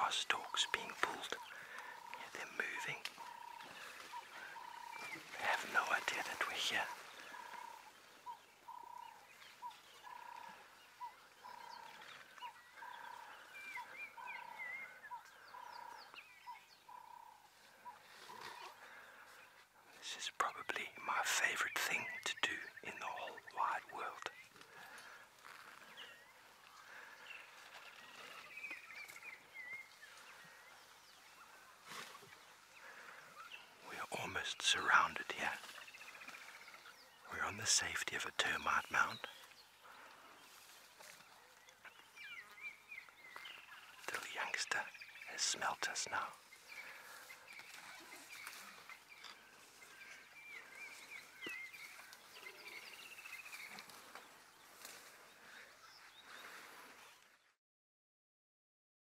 grass stalks being pulled. Yeah, they're moving. They have no idea that we're here. This is probably my favorite thing to do in the whole wide world. We're almost surrounded here. We're on the safety of a termite mound. The little youngster has smelt us now.